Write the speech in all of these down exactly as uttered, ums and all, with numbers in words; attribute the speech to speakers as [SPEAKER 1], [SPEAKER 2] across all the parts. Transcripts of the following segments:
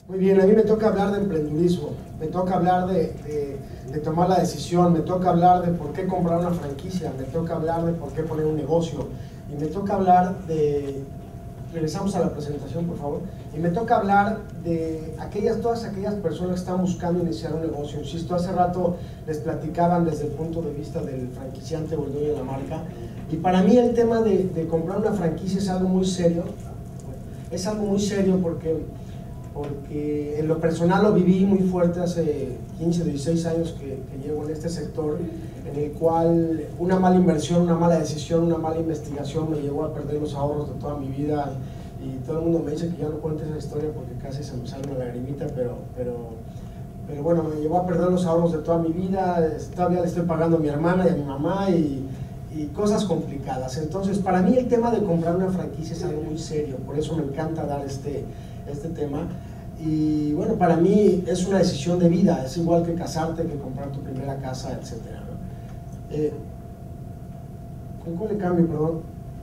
[SPEAKER 1] Muy bien, a mí me toca hablar de emprendurismo, me toca hablar de, de, de tomar la decisión, me toca hablar de por qué comprar una franquicia, me toca hablar de por qué poner un negocio, y me toca hablar de, regresamos a la presentación por favor, y me toca hablar de aquellas, todas aquellas personas que están buscando iniciar un negocio. Insisto, hace rato les platicaban desde el punto de vista del franquiciante o el dueño de la marca, y para mí el tema de, de comprar una franquicia es algo muy serio, es algo muy serio porque porque en lo personal lo viví muy fuerte hace quince, dieciséis años que, que llevo en este sector, en el cual una mala inversión, una mala decisión, una mala investigación me llevó a perder los ahorros de toda mi vida, y, y todo el mundo me dice que ya no cuente esa historia porque casi se me sale una lagrimita, pero, pero, pero bueno, me llevó a perder los ahorros de toda mi vida, todavía le estoy pagando a mi hermana y a mi mamá y, y cosas complicadas. Entonces, para mí el tema de comprar una franquicia es algo muy serio, por eso me encanta dar este este tema, y bueno, para mí es una decisión de vida, es igual que casarte, que comprar tu primera casa, etcétera, ¿no? Eh, ¿Con cuál le cambio, perdón?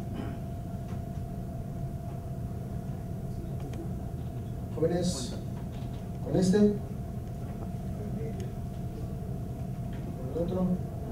[SPEAKER 1] Jóvenes, ¿con este? ¿Con el otro?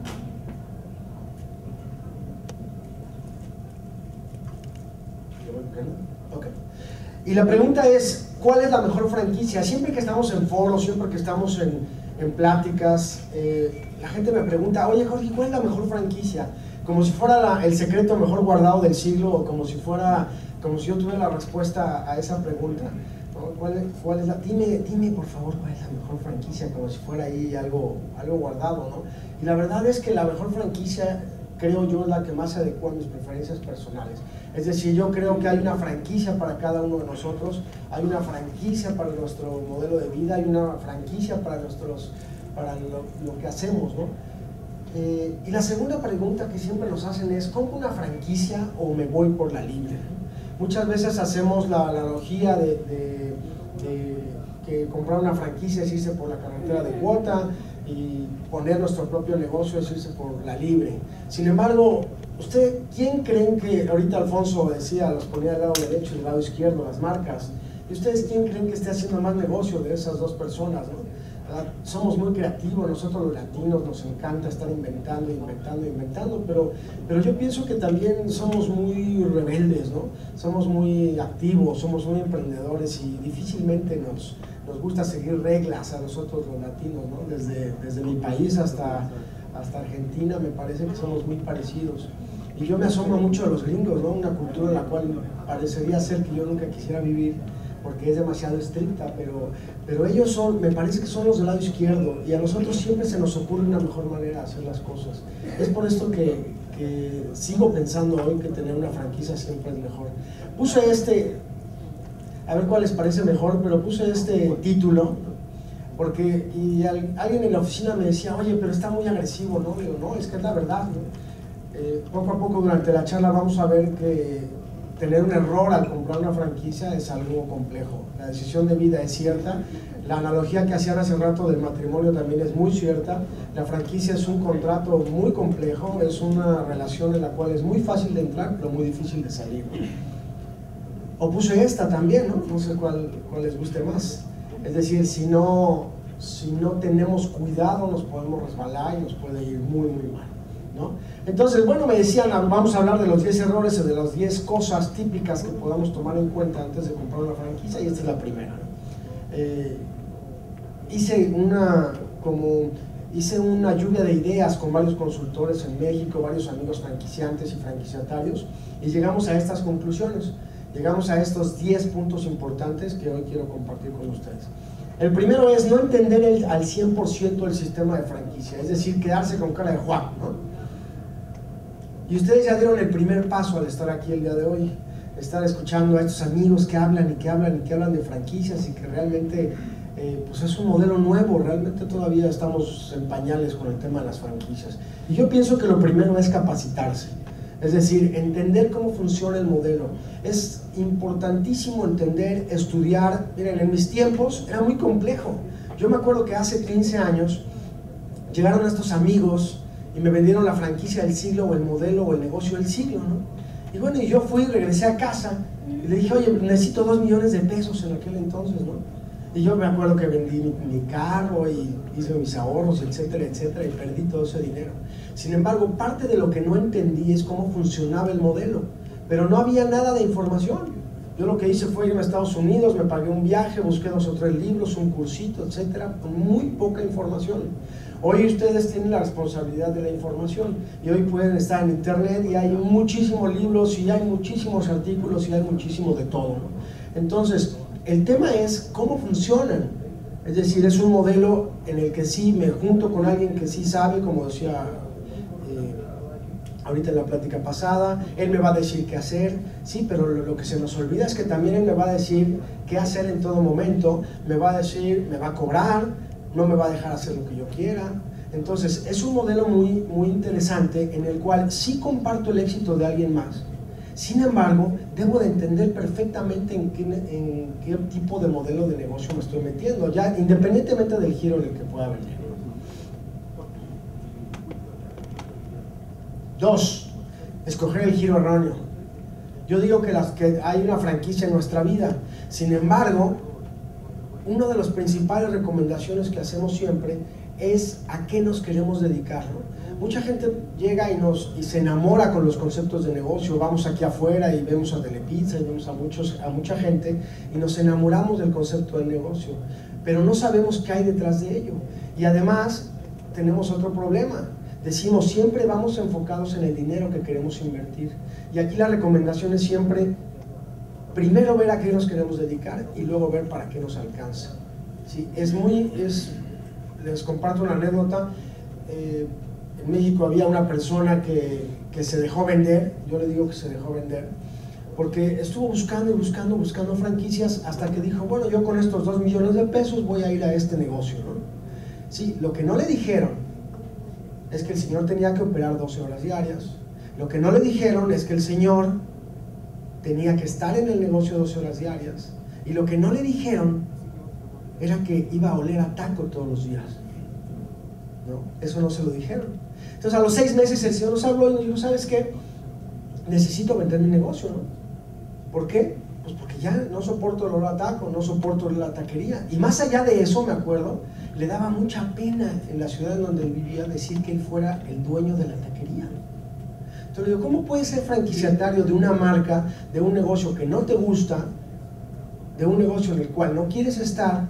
[SPEAKER 1] Ok. Y la pregunta es, ¿cuál es la mejor franquicia? Siempre que estamos en foros, siempre que estamos en, en pláticas, eh, la gente me pregunta, oye Jorge, ¿cuál es la mejor franquicia? Como si fuera la, el secreto mejor guardado del siglo, o como si fuera, como si yo tuviera la respuesta a esa pregunta, ¿no? ¿Cuál, cuál es la, dime, dime por favor cuál es la mejor franquicia, como si fuera ahí algo, algo guardado, ¿no? Y la verdad es que la mejor franquicia, creo yo, es la que más se adecua a mis preferencias personales. Es decir, yo creo que hay una franquicia para cada uno de nosotros, hay una franquicia para nuestro modelo de vida, hay una franquicia para, nuestros, para lo, lo que hacemos, ¿no? Eh, y la segunda pregunta que siempre nos hacen es, ¿compro una franquicia o me voy por la libre? Muchas veces hacemos la, la analogía de, de, de que comprar una franquicia es irse por la carretera de cuota, y poner nuestro propio negocio es irse por la libre. Sin embargo, ¿usted quién creen que, ahorita Alfonso decía, los ponía del lado derecho y del lado izquierdo, las marcas, y ustedes quién creen que esté haciendo más negocio de esas dos personas, ¿no? Somos muy creativos, nosotros los latinos nos encanta estar inventando, inventando, inventando, pero, pero yo pienso que también somos muy rebeldes, ¿no? Somos muy activos, somos muy emprendedores y difícilmente nos, nos gusta seguir reglas a nosotros los latinos, ¿no? Desde, desde mi país hasta, hasta Argentina me parece que somos muy parecidos. Y yo me asombro mucho de los gringos, ¿no? Una cultura en la cual parecería ser que yo nunca quisiera vivir, porque es demasiado estricta, pero, pero ellos son, me parece que son los del lado izquierdo, y a nosotros siempre se nos ocurre una mejor manera de hacer las cosas. Es por esto que, que sigo pensando hoy que tener una franquicia siempre es mejor. Puse este, a ver cuál les parece mejor, pero puse este título, porque y al, alguien en la oficina me decía, oye, pero está muy agresivo, ¿no? Digo, no, es que es la verdad, ¿no? Eh, poco a poco durante la charla vamos a ver que tener un error al comprar una franquicia es algo complejo. La decisión de vida es cierta, la analogía que hacían hace rato del matrimonio también es muy cierta. La franquicia es un contrato muy complejo, es una relación en la cual es muy fácil de entrar, pero muy difícil de salir. O puse esta también, ¿no? No sé cuál, cuál les guste más. Es decir, si no, si no tenemos cuidado nos podemos resbalar y nos puede ir muy, muy mal, ¿no? Entonces, bueno, me decían, vamos a hablar de los diez errores o de las diez cosas típicas que podamos tomar en cuenta antes de comprar una franquicia, y esta es la primera, ¿no? Eh, hice una, como, hice una lluvia de ideas con varios consultores en México, varios amigos franquiciantes y franquiciatarios, y llegamos a estas conclusiones, llegamos a estos diez puntos importantes que hoy quiero compartir con ustedes. El primero es no entender el, al cien por ciento el sistema de franquicia, es decir, quedarse con cara de Juan, ¿no? Y ustedes ya dieron el primer paso al estar aquí el día de hoy, estar escuchando a estos amigos que hablan y que hablan y que hablan de franquicias, y que realmente eh, pues es un modelo nuevo, realmente todavía estamos en pañales con el tema de las franquicias. Y yo pienso que lo primero es capacitarse, es decir, entender cómo funciona el modelo. Es importantísimo entender, estudiar. Miren, en mis tiempos era muy complejo. Yo me acuerdo que hace quince años llegaron estos amigos y me vendieron la franquicia del siglo, o el modelo, o el negocio del siglo, ¿no? Y bueno, y yo fui, regresé a casa y le dije, oye, necesito dos millones de pesos en aquel entonces, ¿no? Y yo me acuerdo que vendí mi, mi carro y hice mis ahorros, etcétera, etcétera, y perdí todo ese dinero. Sin embargo, parte de lo que no entendí es cómo funcionaba el modelo, pero no había nada de información. Yo lo que hice fue irme a Estados Unidos, me pagué un viaje, busqué dos o tres libros, un cursito, etcétera, con muy poca información. Hoy ustedes tienen la responsabilidad de la información y hoy pueden estar en internet y hay muchísimos libros y hay muchísimos artículos y hay muchísimo de todo, ¿no? Entonces, el tema es cómo funcionan. Es decir, es un modelo en el que sí me junto con alguien que sí sabe, como decía eh, ahorita en la plática pasada, él me va a decir qué hacer, sí, pero lo, lo que se nos olvida es que también él me va a decir qué hacer en todo momento, me va a decir, me va a cobrar, no me va a dejar hacer lo que yo quiera. Entonces, es un modelo muy, muy interesante en el cual sí comparto el éxito de alguien más. Sin embargo, debo de entender perfectamente en qué, en qué tipo de modelo de negocio me estoy metiendo, ya independientemente del giro en el que pueda venir. Dos, escoger el giro erróneo. Yo digo que, las, que hay una franquicia en nuestra vida. Sin embargo, una de las principales recomendaciones que hacemos siempre es a qué nos queremos dedicar, ¿no? Mucha gente llega y, nos, y se enamora con los conceptos de negocio. Vamos aquí afuera y vemos a Telepizza y vemos a, muchos, a mucha gente y nos enamoramos del concepto del negocio, pero no sabemos qué hay detrás de ello. Y además tenemos otro problema. Decimos, siempre vamos enfocados en el dinero que queremos invertir. Y aquí la recomendación es siempre, primero ver a qué nos queremos dedicar y luego ver para qué nos alcanza. ¿Sí? Es muy, es, les comparto una anécdota. Eh, en México había una persona que, que se dejó vender, yo le digo que se dejó vender, porque estuvo buscando y buscando, buscando franquicias hasta que dijo, bueno, yo con estos dos millones de pesos voy a ir a este negocio, ¿no? Sí, lo que no le dijeron es que el señor tenía que operar doce horas diarias. Lo que no le dijeron es que el señor tenía que estar en el negocio doce horas diarias. Y lo que no le dijeron era que iba a oler a taco todos los días, ¿no? Eso no se lo dijeron. Entonces a los seis meses el señor nos habló y nos dijo, ¿sabes qué? Necesito vender mi negocio, ¿no? ¿Por qué? Pues porque ya no soporto el olor a taco, no soporto la taquería. Y más allá de eso, me acuerdo, le daba mucha pena en la ciudad en donde él vivía decir que él fuera el dueño de la taquería. Entonces le digo, ¿cómo puedes ser franquiciatario de una marca, de un negocio que no te gusta, de un negocio en el cual no quieres estar,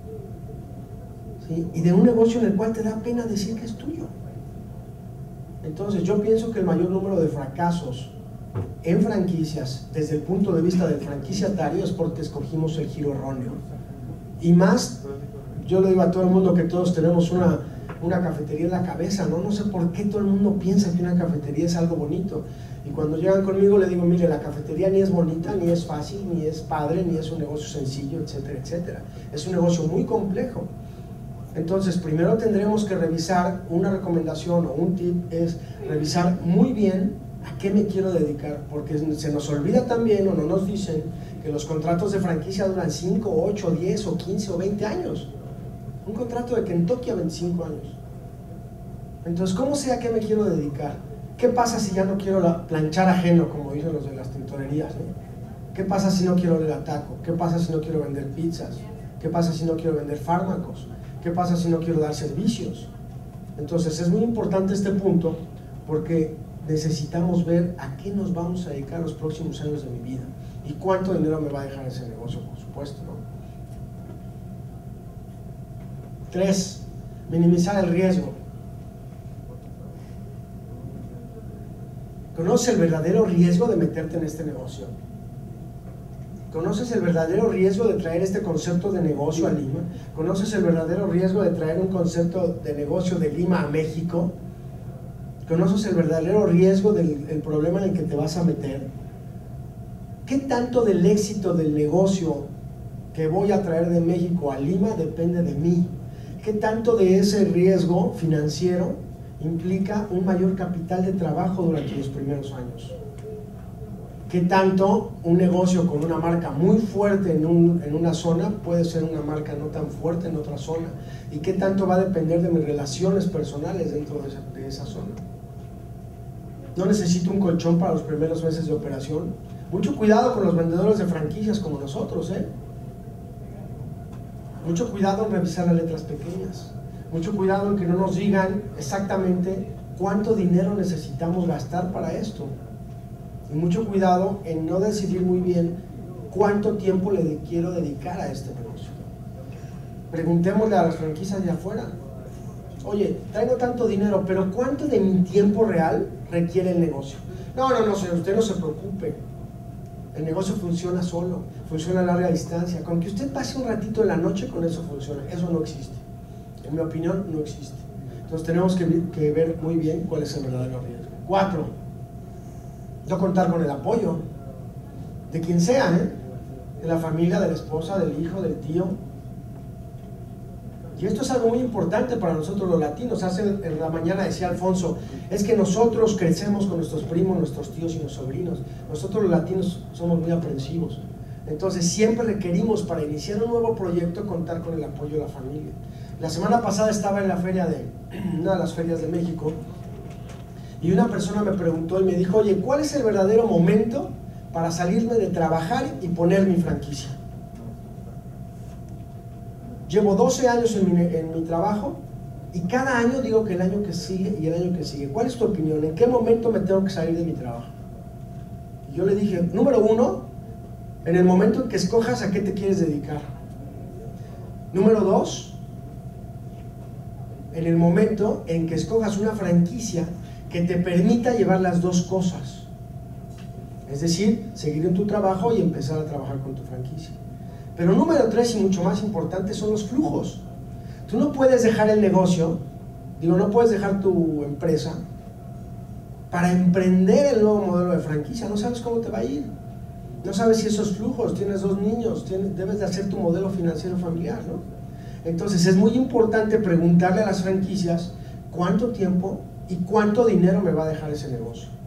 [SPEAKER 1] ¿sí? Y de un negocio en el cual te da pena decir que es tuyo? Entonces yo pienso que el mayor número de fracasos en franquicias desde el punto de vista del franquiciatario es porque escogimos el giro erróneo. Y más, yo le digo a todo el mundo que todos tenemos una, una cafetería en la cabeza, ¿no? No sé por qué todo el mundo piensa que una cafetería es algo bonito. Y cuando llegan conmigo le digo, mire, la cafetería ni es bonita, ni es fácil, ni es padre, ni es un negocio sencillo, etcétera, etcétera. Es un negocio muy complejo. Entonces, primero tendremos que revisar, una recomendación o un tip es revisar muy bien a qué me quiero dedicar, porque se nos olvida también o no nos dicen que los contratos de franquicia duran cinco, ocho, diez o quince o veinte años. Un contrato de Kentucky a veinticinco años. Entonces, ¿cómo sé a qué me quiero dedicar? ¿Qué pasa si ya no quiero la, planchar ajeno, como dicen los de las tintorerías, ¿no? ¿Qué pasa si no quiero oler a taco? ¿Qué pasa si no quiero vender pizzas? ¿Qué pasa si no quiero vender fármacos? ¿Qué pasa si no quiero dar servicios? Entonces es muy importante este punto porque necesitamos ver a qué nos vamos a dedicar los próximos años de mi vida y cuánto dinero me va a dejar ese negocio, por supuesto, ¿no? Tres, minimizar el riesgo. ¿Conoces el verdadero riesgo de meterte en este negocio? ¿Conoces el verdadero riesgo de traer este concepto de negocio a Lima? ¿Conoces el verdadero riesgo de traer un concepto de negocio de Lima a México? ¿Conoces el verdadero riesgo del el problema en el que te vas a meter? ¿Qué tanto del éxito del negocio que voy a traer de México a Lima depende de mí? ¿Qué tanto de ese riesgo financiero implica un mayor capital de trabajo durante los primeros años? ¿Qué tanto un negocio con una marca muy fuerte en, un, en una zona puede ser una marca no tan fuerte en otra zona? ¿Y qué tanto va a depender de mis relaciones personales dentro de esa, de esa zona? No necesito un colchón para los primeros meses de operación. Mucho cuidado con los vendedores de franquicias como nosotros, ¿eh? Mucho cuidado en revisar las letras pequeñas. Mucho cuidado en que no nos digan exactamente cuánto dinero necesitamos gastar para esto. Y mucho cuidado en no decidir muy bien cuánto tiempo le de, quiero dedicar a este negocio. Preguntémosle a las franquicias de afuera. Oye, traigo tanto dinero, pero ¿cuánto de mi tiempo real requiere el negocio? No, no, no, señor, usted no se preocupe. El negocio funciona solo, funciona a larga distancia. Con que usted pase un ratito en la noche, con eso funciona. Eso no existe. En mi opinión, no existe. Entonces tenemos que, que ver muy bien cuál es el verdadero riesgo. Cuatro, no contar con el apoyo de quien sea, ¿eh? De la familia, de la esposa, del hijo, del tío. Y esto es algo muy importante para nosotros los latinos. Hace en la mañana decía Alfonso, es que nosotros crecemos con nuestros primos, nuestros tíos y nuestros sobrinos. Nosotros los latinos somos muy aprensivos. Entonces siempre requerimos para iniciar un nuevo proyecto contar con el apoyo de la familia. La semana pasada estaba en la feria de, una de las ferias de México, y una persona me preguntó y me dijo, oye, ¿cuál es el verdadero momento para salirme de trabajar y poner mi franquicia? Llevo doce años en mi, en mi trabajo y cada año digo que el año que sigue y el año que sigue. ¿Cuál es tu opinión? ¿En qué momento me tengo que salir de mi trabajo? Y yo le dije, número uno, en el momento en que escojas a qué te quieres dedicar. Número dos, en el momento en que escojas una franquicia que te permita llevar las dos cosas. Es decir, seguir en tu trabajo y empezar a trabajar con tu franquicia. Pero número tres, y mucho más importante, son los flujos. Tú no puedes dejar el negocio, digo, no puedes dejar tu empresa para emprender el nuevo modelo de franquicia. No sabes cómo te va a ir. No sabes si esos flujos, tienes dos niños, tienes, debes de hacer tu modelo financiero familiar, ¿no? Entonces es muy importante preguntarle a las franquicias cuánto tiempo y cuánto dinero me va a dejar ese negocio.